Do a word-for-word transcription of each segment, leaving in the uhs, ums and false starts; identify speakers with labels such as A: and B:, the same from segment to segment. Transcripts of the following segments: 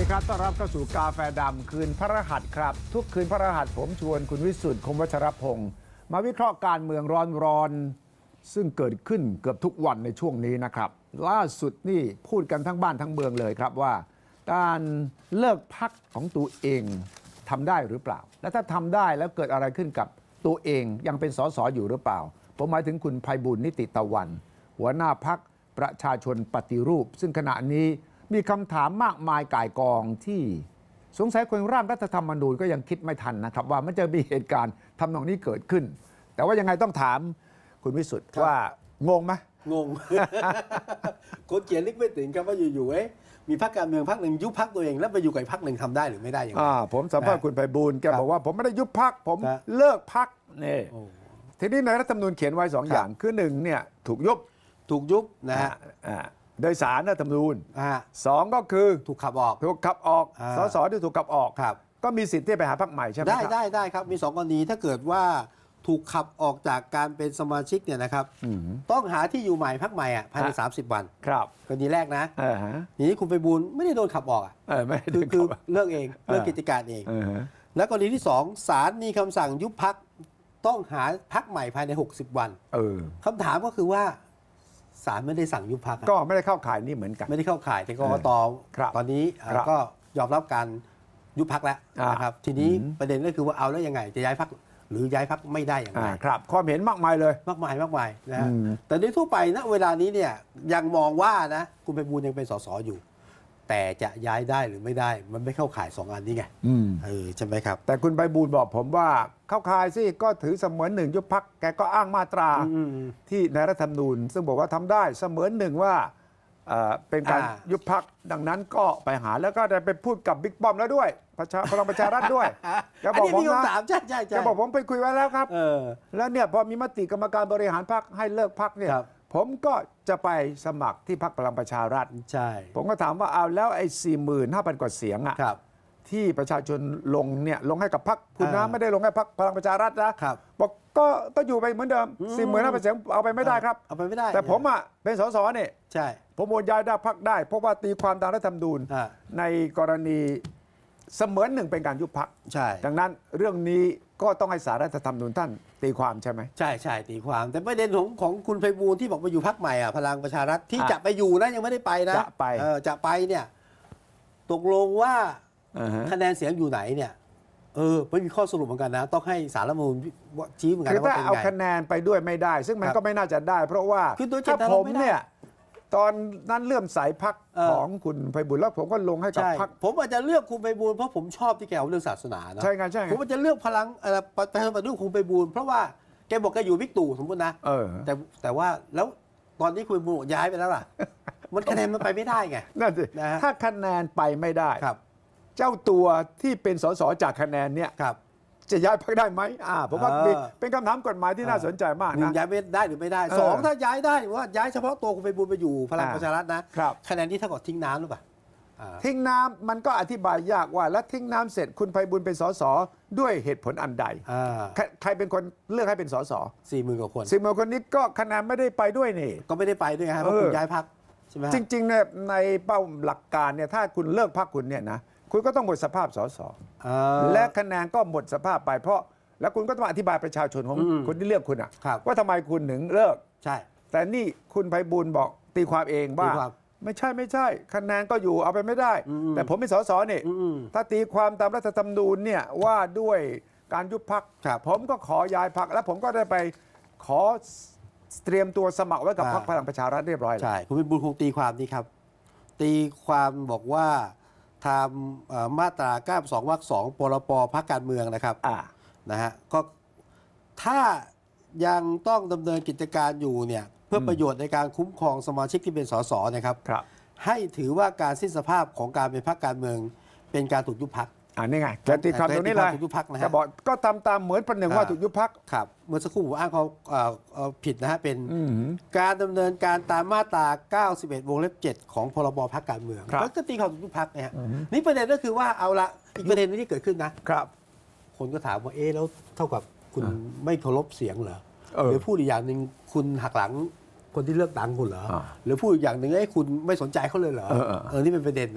A: ครับต้อนรับเข้าสู่กาแฟดำคืนพฤหัสครับทุกคืนพฤหัสผมชวนคุณวิสุทธิ์คมวัชรพงศ์มาวิเคราะห์การเมืองร้อนๆซึ่งเกิดขึ้นเกือบทุกวันในช่วงนี้นะครับล่าสุดนี่พูดกันทั้งบ้านทั้งเมืองเลยครับว่าการเลิกพรรคของตัวเองทำได้หรือเปล่าและถ้าทำได้แล้วเกิดอะไรขึ้นกับตัวเองยังเป็นสสอยู่หรือเปล่าผมหมายถึงคุณไพบูลย์นิติตะวันหัวหน้าพรรคประชาชนปฏิรูปซึ่งขณะนี้มีคำถามมากมายก่ายกองที่สงสัยคนร่างรัฐธรรมนูญก็ยังคิดไม่ทันนะครับว่ามันจะมีเหตุการณ์ทำนองนี้เกิดขึ้นแต่ว่ายังไงต้องถามคุณวิสุทธิ์ว่างงไหม
B: งง คนเขียนลิกไม่ถึงครับว่าอยู่ๆเอ๊ะมีพรรคการเมืองพรรคหนึ่งยุบพรรคตัวเองแล้วไปอยู่กับพรรคหนึ่งทำได้หรือไม่ได้อย่างไร
A: ผมสัมภาษณ์คุณไพบูลย์แกบอกว่าผมไม่ได้ยุบพรรคผมเลิกพรรคนี่ทีนี้ในรัฐธรรมนูญเขียนไว้สองอย่างคือหนึ่งเนี่ยถูกยุบ
B: ถูกยุบนะฮะ
A: โดยสารรัฐธรรมนูญสองก็คือ
B: ถูกขับออก
A: ถูกขับออกสสที่ถูกขับออกก็มีสิทธิ์ที่ไปหาพรรคใหม่ใช่ไหม
B: ได้ได้ได้ครับมีสองกรณีถ้าเกิดว่าถูกขับออกจากการเป็นสมาชิกเนี่ยนะครับต้องหาที่อยู่ใหม่พรรคใหม่อ่ะภายในสามสิบวัน
A: ครับ
B: กรณีแรกนะนี้คุณไพบูลย์ไม่ได้โดนขับออกอ่ะคือคือเลิกเองเลิกกิจการเองแล้วกรณีที่สองศาลมีคำสั่งยุบพรรคต้องหาพรรคใหม่ภายในหกสิบวันคำถามก็คือว่าศาลไม่ได้สั่งยุบพรรค
A: ก็ไม่ได้เข้าข่ายนี่เหมือนกัน
B: ไม่ได้เข้าข่ายแต่กกตตอนนี้ก็ยอมรับการยุบพรรคแล้วนะครับทีนี้ประเด็นก็คือว่าเอาแล้วยังไงจะย้ายพรรคหรือย้ายพรรคไม่ได้อย่างไร
A: ครับความเห็นมากมายเลย
B: มากมายมากมายนะแต่โดยทั่วไปณเวลานี้เนี่ยยังมองว่านะคุณไพบูลย์ยังเป็นสสอยู่แต่จะย้ายได้หรือไม่ได้มันไม่เข้าข่ายสองอันนี้ไงเออใช่ไหมครับ
A: แต่คุณไพบูลย์บอกผมว่าเข้าข่ายสิก็ถือเสมือนหนึ่งยุบพรรคแกก็อ้างมาตราที่ในรัฐธรรมนูญซึ่งบอกว่าทำได้เสมือนหนึ่งว่าเป็นการยุบพรรคดังนั้นก็ไปหาแล้วก็ได้ไปพูดกับบิ๊กป้อมแล้วด้วยพลังประชารัฐด้วย
B: แกบอกผมนะใช่ใช่
A: แกบอกผมไปคุยไว้แล้วครับแล้วเนี่ยพอมีมติกรรมการบริหารพรรคให้เลิกพรรคเนี่ยผมก็จะไปสมัครที่พรรคพลังประชารัฐ
B: ใช่
A: ผมก็ถามว่าเอาแล้วไอ้สี่หมื่นห้าพันกว่าเสียงอ่ะที่ประชาชนลงเนี่ยลงให้กับพรรคคุณนะไม่ได้ลงให้พรรคพลังประชารัฐนะบอกก็ก็อยู่ไปเหมือนเดิมสี่หมื่นห้าพันเสียงเอาไปไม่ได้ครับ
B: เอาไปไม่ได้
A: แต่ผมอ่ะเป็นสสเนี่ย
B: ใช่
A: ผมโอนย้ายได้พรรคได้เพราะว่าตีความตามรัฐธรรมนูญในกรณีเสมือนหนึ่งเป็นการยุบพรรค
B: ใช่
A: ดังนั้นเรื่องนี้ก็ต้องให้ศาลรัฐธรรมนูญท่านตีความใช่ไหม
B: ใช่ใช่ตีความแต่ประเด็นของของคุณไพบูลย์ที่บอกไปอยู่พรรคใหม่อ่ะพลังประชารัฐที่จะไปอยู่นะยังไม่ได้ไปนะ
A: จะไป
B: เออจะไปเนี่ยตกลงว่าคะแนนเสียงอยู่ไหนเนี่ยเออไม่มีข้อสรุปเหมือนกันนะต้องให้ศาลรัฐธรรมนูญชี้เหมือนกัน
A: ว่าเป็นไงคือถ้าเอาคะแนนไปด้วยไม่ได้ซึ่งมันก็ไม่น่าจะได้เพราะว่าถ้าผมเนี่ยตอนนั้นเลื่อมใสพรรคของคุณไพบูลย์แล้วผมก็ลงให้กับพรรค
B: ผมอาจจะเลือกคุณไพบูลย์เพราะผมชอบที่แกเอาเรื่องศาสนานะ
A: ใช่ไงใช่
B: ผมอาจจะเลือกพลังอะไรประชาธิปไตยด้วยคุณไพบูลย์เพราะว่าแกบอกแกอยู่บิ๊กตู่สมมตินะแต่แต่ว่าแล้วตอนนี้คุณไพบูลย์ย้ายไปแล้วล่ะมันคะแนนมันไปไม่ได้ไง
A: นั่นสิถ้าคะแนนไปไม่ได้เจ้าตัวที่เป็นสสจากคะแนนเนี่ยจะย้ายพรรคได้ไหมอ่าผมว่าเป็นคำถามกฎหมายที่น่าสนใจมากนะ
B: ย้ายไม่ได้หรือไม่ได้สองถ้าย้ายได้ว่าย้ายเฉพาะตัวคุณไพบูลย์ไปอยู่พลังประชารัฐนะคะแนนที่เท่ากับทิ้งน้ำหรือเปล่า
A: ทิ้งน้ำมันก็อธิบายยากว่าแล้วทิ้งน้ำเสร็จคุณไพบูลย์เป็นสสด้วยเหตุผลอันใดใครเป็นคนเลือกให้เป็นสส
B: สี่หมื่นกว่าคน
A: สี่หมื่นคนนี้ก็คะแนนไม่ได้ไปด้วยนี่
B: ก็ไม่ได้ไปด้วยครับเพราะคุณย้ายพรรคใช่ไหม
A: จริงๆเนี่ยในเป้าหลักการเนี่ยถ้าคุณเลิกพรรคคุณเนี่ยนะคุณก็ต้องหมดสภาพสสและคะแนนก็หมดสภาพไปเพราะแล้วคุณก็ต้องอธิบายประชาชนของคนที่เลือกคุณอ่ะว่าทำไมคุณถึงเลิก
B: ใช่
A: แต่นี่คุณไพบูลย์บอกตีความเองว่าไม่ใช่ไม่ใช่คะแนนก็อยู่เอาไปไม่ได้แต่ผมเป็นสสนี่ถ้าตีความตามรัฐธรรมนูญเนี่ยว่าด้วยการยุบพรรคผมก็ขอย้ายพรรคแล้วผมก็ได้ไปขอเตรียมตัวสมัครไว้กับพรรคพลังประชารัฐเรียบร้อยแล้ว
B: ใช่คุณไพบูลย์คงตีความนี้ครับตีความบอกว่าทำมาตราเก้าสิบสองวรรคสองพรบพรรคการเมืองนะครับนะฮะก็ถ้ายังต้องดำเนินกิจการอยู่เนี่ยเพื่อประโยชน์ในการคุ้มครองสมาชิกที่เป็นสสนะครับให้ถือว่าการสิ้นสภาพของการเป็นพรรคการเมืองเป็นการถูกยุบพรรค
A: อ่านี่ไงจะตีความตรงนี้เลยจะบอกก็ตามตามเหมือนประหนึ่งว่าถูกยุบพรรค
B: ครับเมื่อสักครู่ผมอ้างเขาผิดนะฮะเป็นการดำเนินการตามมาตราเก้าสิบเอ็ดวงเล็บเจ็ดของพรบพรรคการเมืองแล้วก็ตีความถูกยุบพรรคนะฮะนี่ประเด็นก็คือว่าเอาละอีกประเด็นที่เกิดขึ้นนะครับคนก็ถามว่าเอ๊ะแล้วเท่ากับคุณไม่เคารพเสียงเหรอหรือพูดอีกอย่างหนึ่งคุณหักหลังคนที่เลือกตั้งคุณเหรอหรือพูดอีกอย่างหนึ่งไอ้คุณไม่สนใจเขาเลยเหรอเออนี่เป็นประเด็นนะ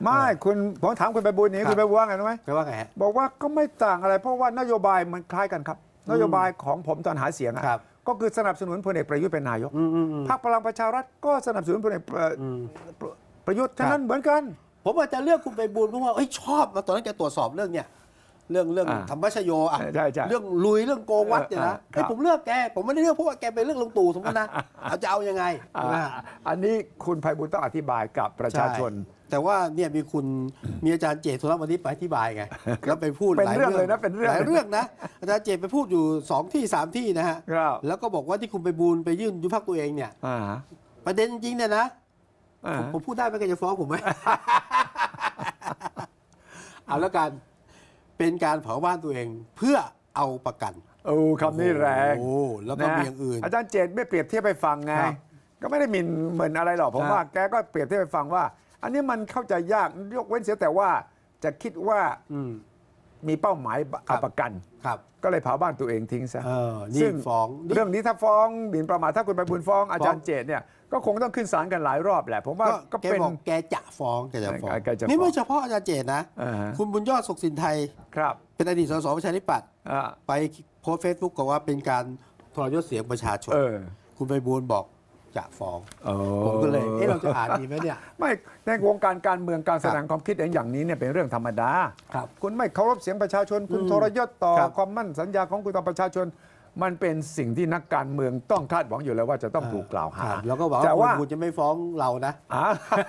A: ไม่คุณผมถามคุณไปบุญนี้คุณไปบุญว่าไงรู้ไหม
B: แปลว่าไงฮะ
A: บอกว่าก็ไม่ต่างอะไร เพราะว่านโยบายมันคล้ายกันครับ นโยบายของผมตอนหาเสียงอะ
B: ครับ
A: ก็คือสนับสนุนพลเอกประยุทธ์เป็นนายก
B: อืมอืมอืม
A: พรรคพลังประชารัฐก็สนับสนุนพลเอกประ
B: อืม
A: ประยุทธ์ฉะนั้นเหมือนกัน
B: ผมอาจจะเลือกคุณไปบูลเพราะว่าเอ้ยชอบมาตอนนั้นแกตรวจสอบเรื่องเนี้ยเรื่องเรื่อง
A: อ่า
B: ธรรมชโยอ่ะ
A: ใช่ใช่
B: เรื่องลุยเรื่องโกงวัดเนี่ยนะ
A: เออเออ
B: ไอ้ยผมเลือกแกผมไม่ได้เลือกเพราะว่าแกเป็นเรื่องลุงตู่สมมตินะ เอาจะเอายังไง
A: อ่า
B: นะ
A: อันนี้คุณไพบุญต้องอธิบายกับประชาชน
B: ใช่แต่ว่าเนี่ยมีคุณมีอาจารย์เจตโทรวันนี้ไปอธิบายไงแล้วไปพูด
A: เป็น
B: หลาย
A: เรื่องเลยนะเป็นเรื่อง
B: หลายเรื่องนะอาจารย์เจตไปพูดอยู่สองที่สามที่นะฮะ
A: ครับ
B: แล้วก็บอกว่าที่คุณไปบูลไปยื่นยุบพรรคตัวเองเนี่ย
A: อ่า
B: ประเด็นจริงๆเนี่ยนะ
A: อ่า
B: ผมผมพูดได้ไหมแกจะฟ้องผมไหม เอาแล้วกันเป็นการเผาบ้านตัวเองเพื่อเอาประกัน
A: โอ้คำนี้แรง
B: โอ้แล้วก็มีอย่างอื่น
A: อาจารย์เจตไม่เปรียบเทียบไปฟังไง
B: ครับ
A: ก็ไม่ได้หมิ่นเหมือนอะไรหรอกผม
B: ครับ
A: ว่าแกก็เปรียบเทียบไปฟังว่า อันนี้มันเข้าใจยากยกเว้นเสียแต่ว่าจะคิดว่า
B: อืม
A: มีเป้าหมายเอาประกัน
B: ครับ
A: ก็เลยเผาบ้านตัวเองทิ้งซะ
B: เออนี่
A: ซึ่ง
B: ฟ้องนี่
A: เรื่องนี้ถ้าฟ้องหมิ่นประมาทถ้าคุณไปบุญฟ้องอาจารย์เจตเนี่ยก็คงต้องขึ้นศาลกันหลายรอบแหละ ผมว่า
B: ก็
A: ก็
B: แก
A: เป็น
B: บอกแกจะฟ้องแกจะฟ้อง
A: แกจะฟ้อง
B: นี่ไม่เฉพาะอาจารย์เจตนะ
A: อ่าฮะ
B: คุณบุญยอดสุขสินไทย
A: ครับ
B: เป็นอดีตสสประชาธิปัตย์
A: อ่า
B: ไปโพสเฟซบุ๊กบอกว่าเป็นการทรยศเสียงประชาชน
A: เออ
B: คุณไปบูลย์บอกจะฟ้อง
A: โอ้
B: ผมก็เลยเอ๊ะเราจะอ่านดีไหมเนี่ย
A: ไม่ในวงการการเมืองการแสดงความคิดเห็นอย่างนี้เนี่ยเป็นเรื่องธรรมดา
B: ครับ
A: คุณไม่เคารพเสียงประชาชน คุณ
B: อืม
A: ทรยศต่อ
B: ครับ
A: ความมั่นสัญญาของคุณต่อประชาชน มันเป็นสิ่งที่นักการเมืองต้องคาดหวังอยู่แล้วว่าจะต้องถูกกล่าวหา
B: ครับแล้วก็บอก
A: แต่
B: ว่า
A: ว่า
B: คุณจะไม่ฟ้องเรานะ
A: อ่า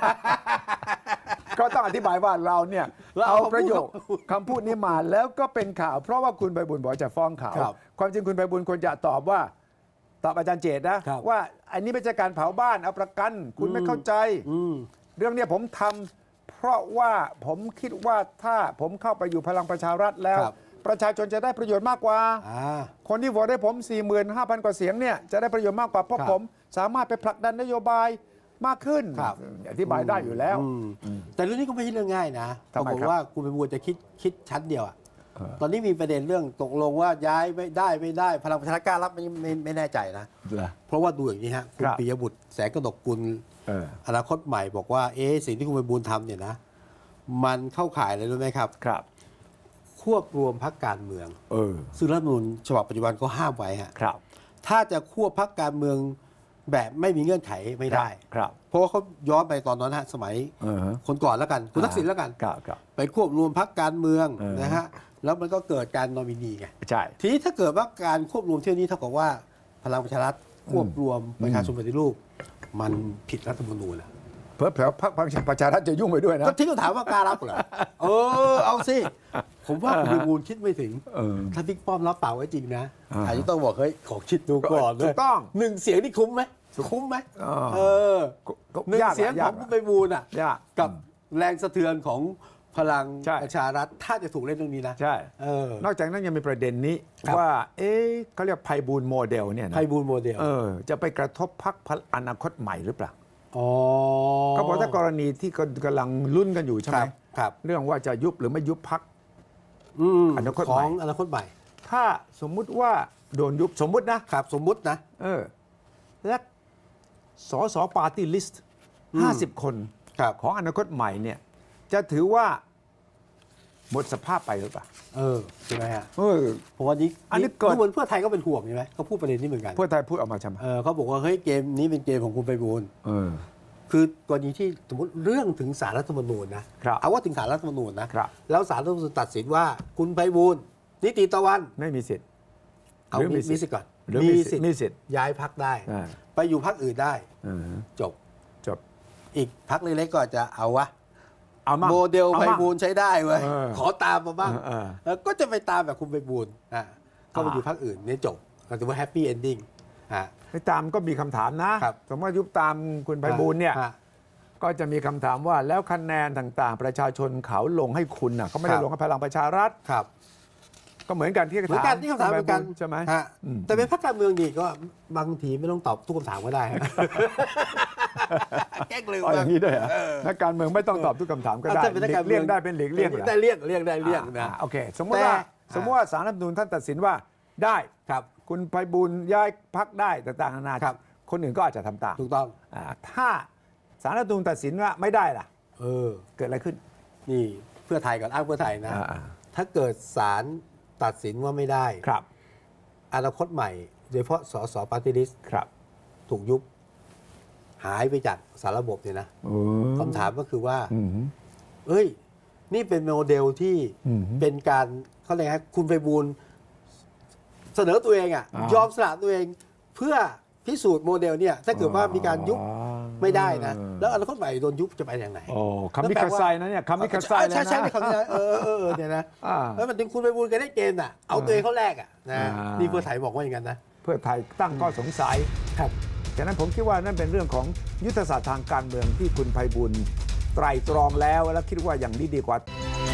A: ก็ต้องอธิบายว่าเราเนี่ย
B: เรา
A: เอา
B: เอา
A: ประโยค
B: พูด
A: คำพูดนี้มาแล้วก็เป็นข่าว เพราะว่าคุณไพบุญบอกจะฟ้องเขา
B: ครับ
A: ความจริงคุณไพบุญควรจะตอบว่าตอบอาจารย์เจตนะครับ ว่าอันนี้ไม่ใช่การเผาบ้านเอาประกัน คุณไม่เข้าใจ
B: อืม
A: เรื่องเนี้ยผมทำเพราะว่าผมคิดว่าถ้าผมเข้าไปอยู่พลังประชารัฐแล้ว
B: ครับ
A: ประชาชนจะได้ประโยชน์มากกว่า
B: อ่า
A: คนที่โหวตให้ผม สี่หมื่นห้าพัน กว่าเสียงเนี่ยจะได้ประโยชน์มากกว่าเพราะ
B: ครับ
A: ผมสามารถไปผลักดันนโยบายมากขึ้น
B: ครับ
A: อธิบายได้อยู่แล้ว
B: อืมแต่เรื่องนี้ก็ไม่ใช่เรื่องง่ายนะป
A: ทำ
B: รา
A: ไม
B: กฏ
A: ครับ
B: ว่าคุณเป็นบัวจะคิดคิดชั้นเดียวอะ
A: เออ
B: ตอนนี้มีประเด็นเรื่องตกลงว่าย้ายไม่ได้ไม่ได้พลังประชารัฐกล้ารับไม่ไม่ไม่แน่ใจนะ
A: เหรอ
B: เพราะว่าดูอย่างนี้ฮะคุณ
A: ครับ
B: ปิยบุตรแสงกนกกุล
A: เออ
B: อนาคตใหม่บอกว่าเอ๊ะสิ่งที่คุณไปบูลย์ทำเนี่ยนะ มันเข้าข่ายอะไรรู้ไหมครับ
A: ครับ
B: ควบรวมพักการเมือง
A: เออ
B: ซึ่งรัฐธรรมนูญฉบับปัจจุบันก็ห้ามไว้ฮะ
A: ครับ
B: ถ้าจะควบพักการเมืองแบบไม่มีเงื่อนไขไม่ได้
A: ครับ
B: เพราะว่าเขาย้อนไปตอนนั้นฮะสมัย
A: เออฮะ
B: คนก่อนแล้วกัน คุณทักษิณแล้วกัน
A: ครับครับ
B: ไปควบรวมพักการเมือง
A: เออ
B: นะฮะแล้วมันก็เกิดการนอมินีไง
A: ใช่
B: ทีนี้ถ้าเกิดว่าการควบรวมเที่ยวนี้เท่ากับว่าพลังประชารัฐควบรวมประชาชนปฏิรูปมันผิดรัฐธรรมนูญนะ
A: เผลอๆพรรคพลังประชารัฐจะยุ่งไปด้วยนะ
B: ก็ที่เขาถามว่ากล้ารับเหรอ เออ เอาสิ ผมว่าคุณ
A: อ่าฮะ
B: พิบูลคิดไม่ถึง
A: เออ
B: ถ้าบิ๊กป้อมรับปากไว้จริงนะ
A: อ่าฮะ
B: อาจจะต้องบอก เฮ้ย ขอคิดดูก่อน
A: ถูกต้อง
B: หนึ่งเสียงนี่คุ้มไหม คุ้มไหม
A: อ่า
B: เออ
A: ก็ก็
B: หนึ่ง
A: ยากอะ
B: เสียงข
A: ยา
B: อก งคุณพิบูลอ่ะ
A: ยาก
B: กับแรงสะเทือนของพลัง
A: ใช่
B: ประชารัฐ ถ้าจะถูกเล่นเรื่องนี้นะ
A: ใช่
B: เออ
A: นอกจากนั้นยังมีประเด็นนี้
B: ครับ
A: ว่า เอ๊ะเขาเรียกไพบูลย์โมเดลเนี่ยนะ
B: ไพบูลย์โมเดล
A: เออ จะไปกระทบพรรคอนาคตใหม่หรือเปล่า
B: อ๋อ
A: เขาบอกถ้ากรณีที่กำลังลุ้นกันอยู่ใช่ไหม
B: ครับครับ
A: เรื่องว่าจะยุบหรือไม่ยุบพรรค
B: อืม
A: อนาคต
B: ข
A: ใหม่
B: องอนาคตใหม่
A: ถ้าสมมุติว่าโดนยุบสมมุตินะ
B: ครับสมมุตินะ
A: เออ และสสปาร์ตี้ลิสต์
B: อืม
A: ห้าสิบคน
B: ครับ
A: ของอนาคตใหม่เนี่ย จะถือว่าหมดสภาพไปหรือเปล่า
B: เออใช่ไหมฮะ
A: เออ
B: เพราะว่านี้
A: อันนี้เกิด
B: ทุกคนเพื่อไทยก็เป็นห่วงใช่ไหมเขาพูดประเด็นนี้เหมือนกัน
A: เพื่อไทยพูดออกมาใช่ไหม
B: เออเขาบอกว่าเฮ้ยเกมนี้เป็นเกมของคุณไพบูลย์
A: เออ
B: คือกรณีที่สมมติเรื่องถึงศาลรัฐธรรมนูญนะครับ เอาว่าถึงศาลรัฐธรรมนูญนะครับ แล้วศาลรัฐธรรมนูญตัดสินว่าคุณไพบูลย์นิติตะวัน
A: ไม่มีสิทธิ์
B: เอา
A: หรือ
B: มี
A: มี
B: มี
A: สิ
B: สิ
A: ท
B: ท
A: ธิ์
B: ธิ์ก่อน
A: หรือมีสิทธิ์มีสิทธิ์
B: ย้ายพักได้
A: อ่า
B: ไปอยู่พักอื่นได้
A: เออ
B: จบ
A: จบ
B: อีกพักเล็กๆก็จะเอาวะ
A: เอามา
B: โมเดล
A: อา
B: ไพ
A: มา
B: บูลย์ใช้ได้เว้ย
A: เออ
B: ขอตามมาบ้าง
A: เออ
B: แล้วก็จะไปตามแบบคุณไพบูลย์อ่ะก็ไป
A: อ่า
B: อยู่พักอื่นเนี่ยจบก็ถือว่าแฮปปี้เอนดิ้งอ่ะ
A: ไปตามก็มีคำถามนะ
B: ครับ
A: สมมติว่ายุบตามคุณไพบูลย์เนี่ย
B: อ่ะ
A: ก็จะมีคำถามว่าแล้วคะแนนต่างๆ ประชาชนเขาลงให้คุณน่ะเขาไม่ได้
B: ครับ
A: ลงให้พลังประชารัฐ
B: ครับ
A: ก็เหมือนกันที่
B: เหมือนกันที่คำถามเหมือนกัน
A: ใช่ไหม
B: ฮะ
A: อืม
B: แต่เป็นพรรคการเมืองนี่ก็บางทีไม่ต้องตอบทุกคำถามก็ได้ฮะ แกล้งลืม
A: อ๋ออย่างนี้ด้วยเหรอ
B: เออ
A: นักการเมืองไม่ต้องตอบทุกคำถามก็ได้
B: ถ้าเป็นนัก
A: หลี
B: การ
A: ก
B: เมื
A: เลี่
B: อย ง
A: งได้เป็นหลีกเลี่ยงเหรอ
B: ได้เลี่ยงเลี่ยงได้เลี่ยงนะ
A: อ่าโอเค สมมติว่า
B: แต่
A: สมมติว่าศาลรัฐธรรมนูญท่านตัดสินว่าได้
B: ครับ
A: คุณไพบูลย์ย้ายพักได้ต่างๆนานา
B: ครับ
A: คนอื่นก็อาจจะทำตาม
B: ถูกต้อง
A: อ่าถ้าศาลรัฐธรรมนูญตัดสินว่าไม่ได้ล่ะ
B: เออ
A: เกิดอะไรขึ้น
B: นี่เพื่อไทยก่อนอ้างเพื่อไทยนะ ถ้าเกิดศาลตัดสินว่าไม่ได้
A: ครับ
B: อนาคตใหม่โดยเฉพาะสสปาร์ตี้ลิสต์ถูกยุบหายไปจากสารระบบเนี่ยนะคำถามก็คือว่าเอ้ยนี่เป็นโมเดลที่เป็นการเขาเรียกไงคุณไพบูลย์เสนอตัวเองอ่ะยอมสละตัวเองเพื่อพิสูจน์โมเดลเนี่ยถ้าเกิดว่ามีการยุบไม่ได้นะแล้วอนาคตใหม่โดนยุบจะไปอย่างไร
A: โอ้คำมิคาไซนะเนี่ยคำมิคาไซเลยนะ
B: ใช่ใช่คำนี้เออเออเนี่ยนะแล้วมันถึงคุณไพบูลย์กันได้เกมอ่ะเอาตัวเองเขาแรกอ่ะนะนี่เพื่อไทยบอกว่าอย่างนั้นนะ
A: เพื่อไทยตั้งข้อสงสัย
B: ครับ
A: ฉะนั้นผมคิดว่านั่นเป็นเรื่องของยุทธศาสตร์ทางการเมืองที่คุณไพบูลย์ไตร่ตรองแล้วแล้วคิดว่าอย่างนี้ดีกว่า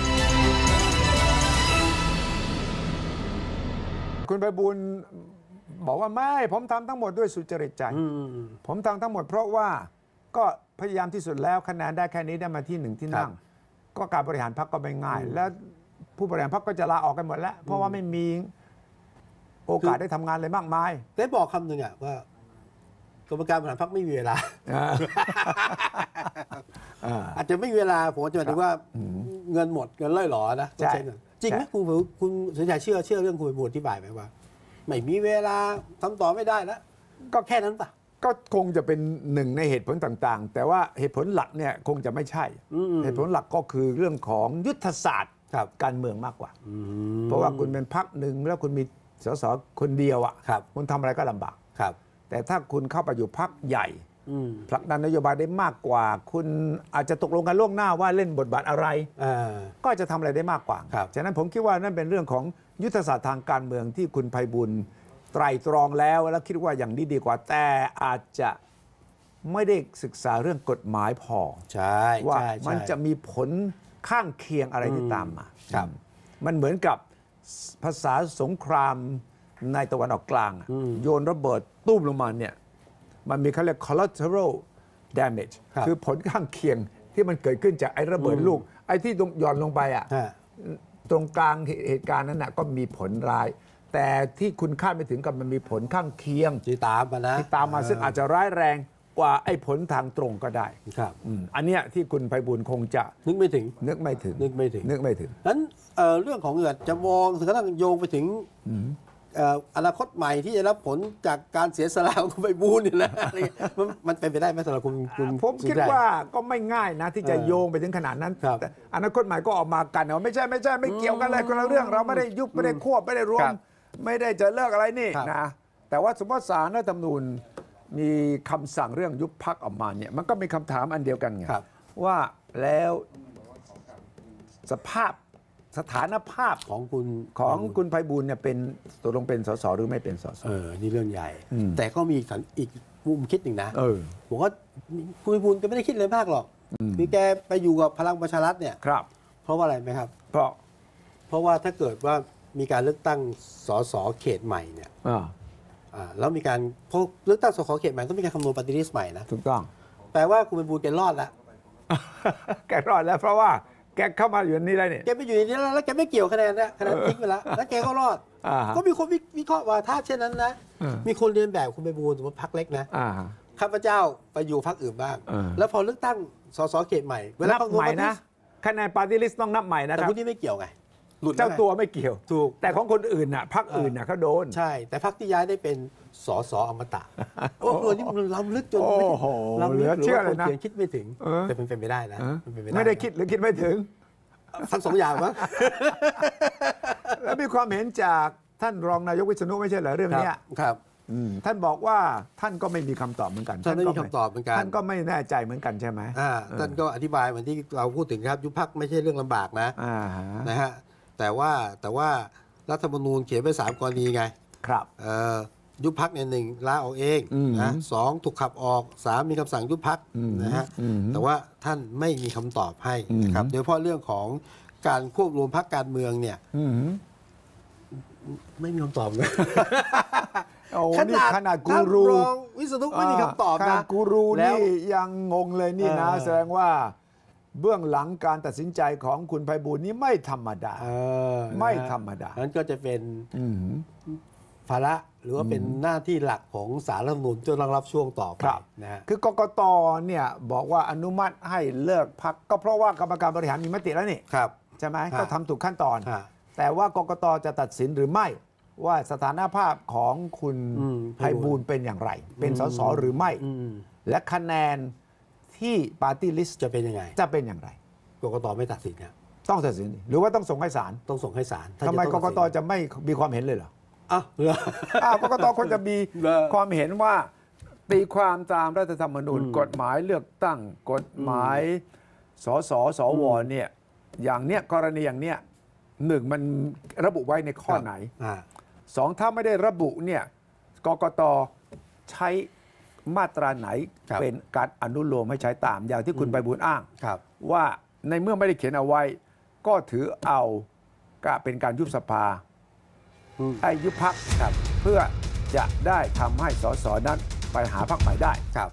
A: คุณไพบูลย์บอกว่าไม่ผมทำทั้งหมดด้วยสุจริตใจผมทำทั้งหมดเพราะว่าก็พยายามที่สุดแล้วคะแนนได้แค่นี้ได้มาที่หนึ่งที่นั่งก็การบริหารพรรคก็ไม่ง่ายและผู้บริหารพรรคก็จะลาออกกันหมดแล้วเพราะว่าไม่มีโอกาสได้ทำงานเลยมากมาย
B: ได้บอกคำหนึ่งอะว่ากรรมการบริหารพรรคไม่มีเวลาอาจจะไม่มีเวลาผมจะหมายถึงว่าเงินหมดเงินล่อยหลอนะใช่จริงไหมคุณคุณสุชัยเชื่อเชื่อเรื่องคุณไพบูลย์อธิบายไหมว่าไม่มีเวลาทำต่อไม่ได้แล้วก็แค่นั้นป่ะ
A: ก็คงจะเป็นหนึ่งในเหตุผลต่างๆแต่ว่าเหตุผลหลักเนี่ยคงจะไม่ใช่เหตุผลหลักก็คือเรื่องของยุทธศาสตร์การเมืองมากกว่าเพราะว่าคุณเป็นพรรคหนึ่งแล้วคุณมีสสคนเดียวอ่ะคุณทำอะไรก็ลำบากแต่ถ้าคุณเข้าไปอยู่พรรคใหญ่ผลักดันนโยบายได้มากกว่าคุณอาจจะตกลงกันล่วงหน้าว่าเล่นบทบาทอะไรก็จะทำอะไรได้มากกว่าฉะนั้นผมคิดว่านั่นเป็นเรื่องของยุทธศาสตร์ทางการเมืองที่คุณไพบูลย์ไตร่ตรองแล้วแล้วคิดว่าอย่างนี้ดีกว่าแต่อาจจะไม่ได้ศึกษาเรื่องกฎหมายพอ
B: ใช่
A: ว่ามันจะมีผลข้างเคียงอะไรที่ตามมามันเหมือนกับภาษาสงครามในตะวันออกกลางโยนระเบิดตุ้มลงมาเนี่ยมันมีเขาเรียก collateral damage คือผลข้างเคียงที่มันเกิดขึ้นจากไอ้ระเบิดลูกไอ้ที่หย่อนลงไปอ่ะตรงกลางเหตุการณ์นั้นน่ะก็มีผลร้ายแต่ที่คุณคาดไม่ถึงกับมันมีผลข้างเคียง
B: ที่ตามมานะ
A: ที่ตามมาซึ่งอาจจะร้ายแรงกว่าไอ้ผลทางตรงก็ได้
B: ครับ
A: อันเนี้ยที่คุณไพบูลย์คงจะ
B: นึกไม่ถึง
A: นึกไม่ถึง
B: นึกไม่ถึง
A: นึกไม่ถึง
B: นั้นเเรื่องของเงินจะมองถึงกระทั่งโยงไปถึงอนาคตใหม่ที่จะรับผลจากการเสียสละของคุณไพบูลย์นี่แหละมันมันเป็นไปได้ไหมสำหรับคุณคุณ
A: ผมคิดว่าก็ไม่ง่ายนะที่จะโยงไปถึงขนาดนั้นแต่อนาคตใหม่ก็ออกมากันว่าไม่ใช่ไม่ใช่ไม่เกี่ยวกันเลยคนละเรื่องเราไม่ได้ยุบไม่ได้ควบไม่ได้รวมไม่ได้จะเลิกอะไรนี่นะแต่ว่าสมมติศาลรัฐธรรมนูญมีคำสั่งเรื่องยุบพรรคออกมาเนี่ยมันก็มีคำถามอันเดียวกันไงว่าแล้วสภาพสถานภาพ
B: ของคุณ
A: ของคุณไพบูลย์เนี่ยเป็นตกลงเป็นสสหรือไม่เป็นสส
B: เออนี่เรื่องใหญ่แต่ก็มีอีกมุมคิดหนึ่งนะ
A: เออ
B: ผมว่าคุณไพบูลย์ก็ไม่ได้คิดเลยมากหรอกคือแกไปอยู่กับพลังประชารัฐเนี่ย
A: ครับ
B: เพราะว่าอะไรไหมครับ
A: เพราะ
B: เพราะว่าถ้าเกิดว่ามีการเลือกตั้งสสเขตใหม่เนี่ยแล้วมีการพอเลือกตั้งสสเขตใหม่ต้องมีการคำนวณปฏิริษีใหม่นะ
A: ถูกต้อง
B: แปลว่าคุณไพบูลย์แกรอดแล้ว
A: แกรอดแล้วเพราะว่าแกเข้ามาอยู่ในนี้แล้วเนี่ย
B: แกไปอยู่ในนี้แล้วแล้วแกไม่เกี่ยวคะแนนนะคะแนนทิ้งไปแล้วแล้วแกก็รอดก็มีคนวิเคราะห์ว่าถ้าเช่นนั้นนะมีคนเรียนแบบคุณไพบูลย์สมมติพรรคเล็กนะข้าพเจ้าไปอยู่พรรคอื่นบ้างแล้วพอเลือกตั้งสสเขตใหม่
A: เวลาใหม่นะคะแนนปาร์ตี้ลิสต์ต้องนับใหม่นะครับ
B: แต่พวกนี้ไม่เกี่ยวไง
A: เจ้าตัวไม่เกี่ยว
B: ถูก
A: แต่ของคนอื่นน่ะพรรคอื่นน่ะเขาโดน
B: ใช่แต่พรรคที่ย้ายได้เป็นสสอมตะโอ้โหนี่มันล้ำลึกจน
A: ล้ำลึกเชื่อเลยนะ
B: คิดไม่ถึงแต่เป็นไปไม่ได้นะ
A: ไม่ได้คิดหรือคิดไม่ถึง
B: ทั้งสองอย่างมั้ง
A: แล้วมีความเห็นจากท่านรองนายกวิษณุไม่ใช่เหรอเรื่องนี้
B: ครับ
A: ท่านบอกว่าท่านก็ไม่มีคำตอบเหมือนกัน
B: ท่านไม่มีคำตอบเหมือนกัน
A: ท่านก็ไม่แน่ใจเหมือนกันใช่ไหม
B: ท่านก็อธิบายเหมือนที่เราพูดถึงครับยุบพรรคไม่ใช่เรื่องลำบากนะนะฮะแต่ว่าแต่ว่ารัฐธรรมนูญเขียนไว้สามกรณีไง
A: ครับ
B: ยุบพรรคเนี่ยหนึ่งลาออกเองนะสองถูกขับออกสามมีคำสั่งยุบพรรคนะฮะแต่ว่าท่านไม่มีคำตอบให้นะครับโดยเฉพาะเรื่องของการควบรวมพรรคการเมืองเนี่ยไม่มีคำตอบเลย
A: ขนาดขนาดกูรู
B: รองวิษณุไม่มีคำตอบนะ
A: กูรูนี่ยังงงเลยนี่นะแสดงว่าเบื้องหลังการตัดสินใจของคุณไพบูลย์นี้ไม่ธรรมดาไม่ธรรมดา
B: นั้นก็จะเป็นภาระหรือว่าเป็นหน้าที่หลักของศาลรัฐธรรมนูญจนต้องรับช่วงต่อไป
A: ครับ
B: นะฮะ
A: คือกกตเนี่ยบอกว่าอนุมัติให้เลิกพักก็เพราะว่ากรรมการบริหารมีมติแล้วนี่
B: ครับ
A: ใช่ไหม
B: ฮะ
A: ก็ทำถูกขั้นตอน
B: ฮะ
A: แต่ว่ากกตจะตัดสินหรือไม่ว่าสถานภาพของคุณ
B: อืม
A: ไพบูลย์เป็นอย่างไร เป็นสสหรือไม่
B: อืม
A: และคะแนนที่ปาร์ตี้ลิสต์
B: จะเป็นยังไง
A: จะเป็นอย่างไร
B: กกตไม่ตัดสินครับ
A: ต้องตัดสินหรือว่าต้องส่งให้ศาล
B: ต้องส่งให้ศาลถ้า
A: ทำไม
B: จะ
A: ก
B: ต้อง
A: ก
B: ตัด
A: ต
B: สิน
A: จะไม่มีความเห็นเลยเหรอ
B: อ้าวเหรอ
A: อ้าวกกตควรจะมี
B: เหรอ
A: ความเห็นว่าตีความตามรัฐธรรมนูญ
B: อืม
A: กฎหมายเลือกตั้งกฎหมายสสสวเนี่ยอย่างเนี้ยกรณีอย่างเนี้ยหนึ่งมันระบุไว้ในข้อไหน
B: อ่า
A: สองถ้าไม่ได้ระบุเนี่ยกกตใช้มาตราไหน
B: ครับ
A: เป็นการอนุโลมให้ใช้ตามอย่างที่คุณไพบูลย์อ้าง
B: ครับ
A: ว่าในเมื่อไม่ได้เขียนเอาไว้ ก็ถือเอาก็เป็นการยุบสภา
B: อืม
A: ไอ้ยุบพักครับเพื่อจะได้ทำให้สสนั้นไปหาพรรคใหม่ได้
B: ครับ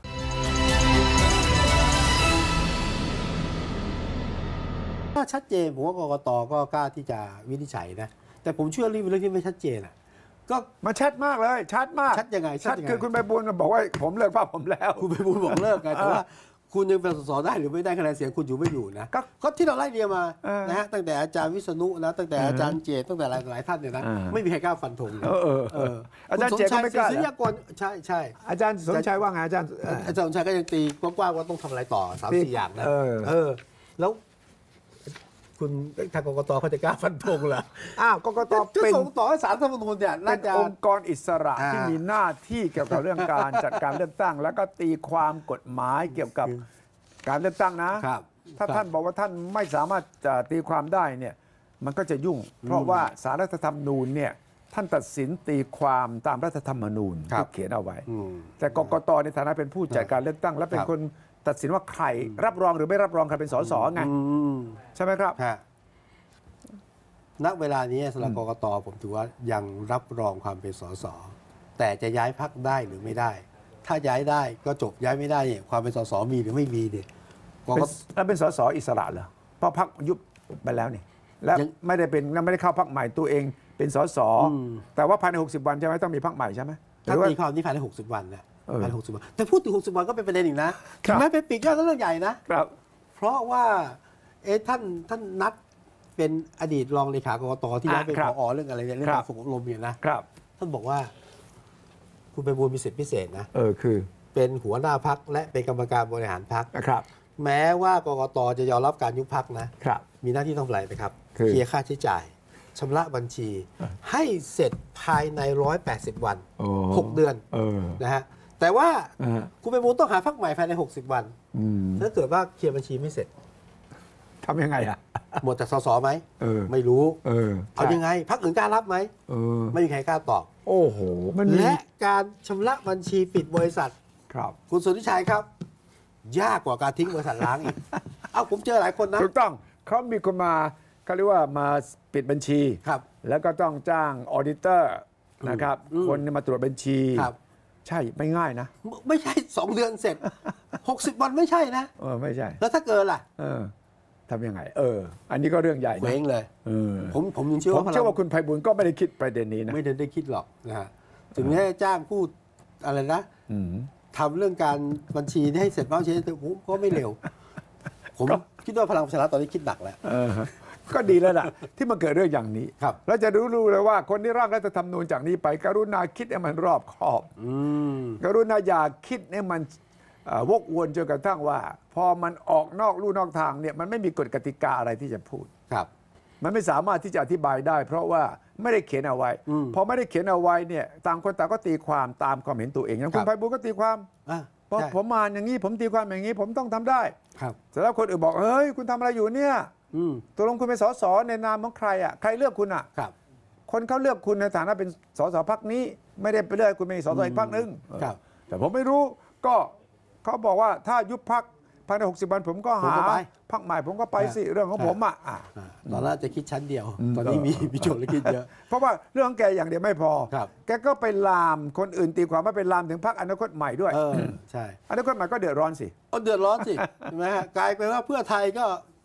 B: ถ้าชัดเจนผมว่ากกตก็กล้าที่จะวินิจฉัยนะ แต่ผมเชื่อเรื่องเรื่องที่ไม่ชัดเจนอ่ะก็
A: มันชัดมากเลยชัดมาก
B: ชัดยังไงชั
A: ชั
B: ด
A: ด
B: ยังไง
A: คือคุณไพบูลย์บอกว่าผมเลิกพรรคผมแล้ว
B: คุณไปบูลย์บอกเลิกไงแต่ว่าคุณยังเป็นสสได้หรือไม่ได้คะแนนเสียงคุณอยู่ไม่อยู่นะ
A: ก็
B: ก็ที่เราไล่เรียงมา
A: เออ
B: นะฮะตั้งแต่อาจารย์วิษณุนะตั้งแต่
A: เออ
B: อาจารย์เจตตั้งแต่หลายหลายท่านเนี่ยนะ
A: เออ
B: ไม่มีใครกล้าฟันธงเลย
A: เออเออเอออาจารย์เจตก็ไม่กล้า
B: คุณสมชัยศรีสุริยากรใช่ใช่
A: อาจารย์สมชัยว่าไงอาจารย์เอ่อ
B: อาจารย์สมชัยก็ยังตีกว้างๆว่าต้องทำอะไรต่อสาม
A: ตี
B: สี่อย่างนะ
A: เออ
B: เออ แล้ว คุณทางกกตเขาจะกล้าฟันธงเหรอ
A: อ้าวกกต
B: จะ
A: เป็น
B: ส่งต่อให้ศาลรัฐธรรมนูญเนี่ย
A: เป็
B: น่าน จะ
A: องค์กรอิสระ
B: อ่า
A: ที่มีหน้าที่เกี่ยวกับเรื่องการ จัดการเลือกตั้ง แล้วก็ตีความกฎหมายเกี่ยวกับการเลือกตั้งนะ
B: ครับ
A: ถ้า
B: ครับ
A: ท่านบอกว่าท่านไม่สามารถจะตีความได้เนี่ยมันก็จะยุ่ง เพราะว่าสารรัฐธรรมนูญเนี่ยท่านตัดสินตีความตามรัฐธรรมนูญ
B: ครับ
A: ที่เขียนเอาไว้
B: อืม
A: แต่กกตในฐานะเป็นผู้จัดการเลือกตั้ง และเป็น
B: ครับ
A: คนตัดสินว่าใครรับรองหรือไม่รับรองใครเป็นสสไง
B: อืม
A: ใช่ไหมครับ
B: ฮะณเวลานี้สำหรับกกตผมถือว่ายังรับรองความเป็นสสแต่จะย้ายพักได้หรือไม่ได้ ถ้าย้ายได้ก็จบย้ายไม่ได้เนี่ยความเป็นสสมีหรือไม่มีเนี่ยก
A: เป็น
B: กต
A: แล้วเป็นสสอิสระเหรอเพราะพรรคยุบไปแล้วนี่และ
B: ยัง
A: ไม่ได้เป็นไม่ได้เข้าพรรคใหม่ตัวเองเป็นสส
B: อืม
A: แต่ว่าภายในหกสิบวันใช่ไหมต้องมีพรรคใหม่ใช่ไหมห
B: ถ้า
A: รือว่า
B: ตีความนี้ภายในหกสิบวันนะ
A: เออ
B: ภายในหกสิบวันแต่พูดถึงหกสิบวันก็เป็นประเด็นอีกนะครับ ถึงแม้เป็นปีกย่อยก็เรื่องใหญ่นะ
A: ครับ
B: เพราะว่าเอ๊ะท่านท่านนัดเป็นอดีตรองเลขากกตที่ย้ายเป็น
A: อ่า
B: ผ
A: ครับ
B: อเรื่องอะไรเนี่ยเรื่อง
A: ครั
B: กา
A: บ
B: รฝึกอบรมเนี่ยนะครับ ท่านบอกว่า คุณไปบูลย์มีสิทธิพิเศษนะ
A: เออคือ
B: เป็นหัวหน้าพักและเป็นกรรมการบริหารพัก
A: นะครับ
B: แม้ว่ากกตจะยอมรับการยุบพักนะ
A: ครับ
B: มีหน้าที่ต้องอะไรนะครับ
A: คือ
B: เคลียร์ค่าใช้จ่ายชำระบัญชี ให้เสร็จภายในหนึ่งร้อยแปดสิบวัน
A: โอ้
B: หกเดือน
A: เออ
B: นะฮะแต่ว่า
A: อ่า
B: คุณไปบูลย์ต้องหาพักใหม่ภายในหกสิบวัน
A: อืม
B: ถ้าเกิดว่าเคลียร์บัญชีไม่เสร็จ
A: ทำยังไงอ่ะ
B: หมดจากสสไหม
A: เออ
B: ไม่รู้
A: เออ
B: เอายังไงพักอื่นกล้ารับไหม
A: เออ
B: ไม่มีใครกล้าตอบ
A: โอ้โหมันมี
B: และการชำระบัญชีปิดบริษัท
A: ครับ
B: คุณสุทธิชัยครับ ยากกว่าการทิ้งบริษัทล้างอีก เอ้าผมเจอหลายคนนะ
A: ถูกต้องเขามีคนมาเขาเรียกว่ามาปิดบัญชี
B: ครับ
A: แล้วก็ต้องจ้างออดิเตอร์นะครับ
B: อืม
A: คนมาตรวจบัญชี
B: ครับ
A: ใช่ไม่ง่ายนะ
B: ไม่ไม่ใช่สองเดือนเสร็จ หกสิบวันไม่ใช่นะ
A: เออไม่ใช่
B: แล้วถ้าเกินล่ะ
A: เออทำยังไง เออ อันนี้ก็เรื่องใหญ่
B: เว้
A: นะ
B: งเลย
A: เออ
B: ผมผมยังเชื่อ
A: ผม
B: ว่าพลั
A: เชื่อง ว่าคุณไพบูลย์ก็ไม่ได้คิดประเด็นนี้นะ
B: ไม่ได้ได้คิดหรอกนะฮะถึงแม้จ้างพูดอะไรนะ
A: อืม
B: ทำเรื่องการบัญชีให้เสร็จบ้างใช่ไหมผมก็ไม่เร็ว ผมคิดว่าพลังประชารัฐตอนนี้คิดหนักแล้ว
A: เออก็ดีแล้วล่ะ ที่มันเกิดเรื่องอย่างนี้
B: ครับ
A: แล้วจะรู้รู้เลยว่าคนที่ร่างรัฐธรรมนูญจากนี้ไป กรุณาคิดให้มันรอบคอบ
B: อืม
A: กรุณาอย่าคิดให้มันเอ่อวกวนจนกระทั่งว่า พอมันออกนอกลู่นอกทางเนี่ยมันไม่มีกฎกติกาอะไรที่จะพูด
B: ครับ
A: มันไม่สามารถที่จะอธิบายได้ เพราะว่าไม่ได้เขียนเอาไว้
B: อืม
A: พอไม่ได้เขียนเอาไว้เนี่ยต่างคนต่างก็ตีความตามความเห็นตัวเองอย่างคุ
B: ครั
A: ณ
B: บ
A: ไพบูลย์ก็ตีความ
B: อ่ะ
A: พอ
B: ใช่
A: ผมมาอย่างนี้ผมตีความอย่างนี้ ผมต้องทำได้
B: ครับ
A: เสร็จแล้วคนอื่นบอกเฮ้ยคุณทำอะไรอยู่เนี่ย
B: อืม
A: ตกลงคุณเป็นสสในนามของใครอ่ะใครเลือกคุณอ่ะ
B: ครับ
A: คนเขาเลือกคุณในฐานะเป็นสสพรรคนี้ ไม่ได้ไปเลือกคุณเป็นสสอีกพรรคนึง
B: ครับ
A: แต่ผมไม่รู้ก็เขาบอกว่าถ้ายุบพรรคภายในหกสิบวันผมก็
B: ผม
A: หา
B: ก็ไป
A: พรรคใหม่ผมก็ไปสิเรื่องของผมอ่ะอ่ะ
B: อ่าตอนแรกจะคิดชั้นเดียว
A: อืม
B: ตอนนี้มีมีโจทย์และคิดเยอะ
A: เพราะว่าเรื่องของแกอย่างเดียวไม่พอ
B: ครับ
A: แกก็ไปลามคนอื่นตีความว่าเป็นลามถึงพรรคอนาคตใหม่ด้วย
B: เออ ใช่
A: อนาคตใหม่ก็เดือดร้อนสิ
B: เอาเดือดร้อนสิ ใช่ไหมฮะกลายเป็นว่าเพื่อไทยก็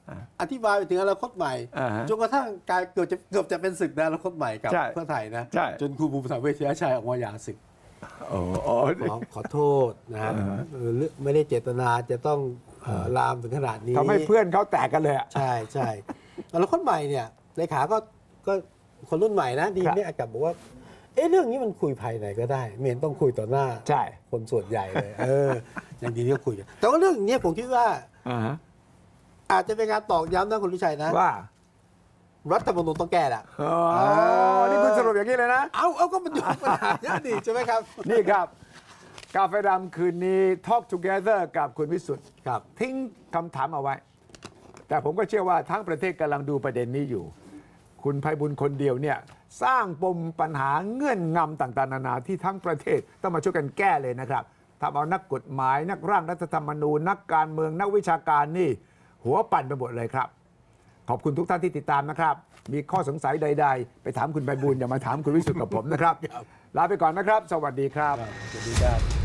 B: อธิบายไปถึงอนาคตใหม่
A: อ่าฮะ
B: จนกระทั่งกลายเกือบจะเกือบจะเป็นศึกในอนาคตใหม่กับ
A: ใช่
B: เพื่อไทยนะ
A: ใช่
B: จนคุณภูมิธรรมเวชยชัยออกมาหย่าศึก
A: โอ้โอ้
B: ขอขอโทษนะฮะเออเรื่องไม่ได้เจตนาจะต้องเอ่อลามถึงขนาดนี้
A: ทำให้เพื่อนเขาแตกกันเลยอะ
B: ใช่ใช่อนาคตใหม่เนี่ยเลขาก็ก็คนรุ่นใหม่นะดี
A: ครับ
B: เนี่ยกลับบอกว่าเอ๊ะเรื่องนี้มันคุยภายในก็ได้ไม่เห็นต้องคุยต่อหน้า
A: ใช่
B: คนส่วนใหญ่เลยเอออย่างดีที่เขาคุยกันแต่ว่าเรื่องนี้ผมคิดว่า
A: อ่าฮะ
B: อาจจะเป็นการตอกย้ำนะคุณลุชัยนะ
A: ว่า
B: รัฐธรรมนูญต้องแก้ละ
A: อ๋อนี่คุณสรุปอย่างนี้เลยนะ
B: เอาเอาก็มันอยู่ปัญหาเยอะดีใช่ไหมครับ
A: นี่ครับ กาแฟดำคืนนี้ Talk Together กับคุณวิสุทธ์
B: ครับ
A: ทิ้งคำถามเอาไว้ แต่ผมก็เชื่อว่าทั้งประเทศกำลังดูประเด็นนี้อยู่ คุณไพบุญคนเดียวเนี่ยสร้างปมปัญหาเงื่อนงำต่างๆนานาที่ทั้งประเทศต้องมาช่วยกันแก้เลยนะครับทำเอานักกฎหมายนักร่างรัฐธรรมนูญนักการเมืองนักวิชาการนี่หัวปั่นไปหมดเลยครับ ขอบคุณทุกท่านที่ติดตามนะครับ มีข้อสงสัยใด ๆ ไปถามคุณไพบุญอย่ามาถามคุณวิสุทธ์กับผมนะครับ ลาไปก่อนนะครับ สวัสดีครับ
B: สวัสดีครับ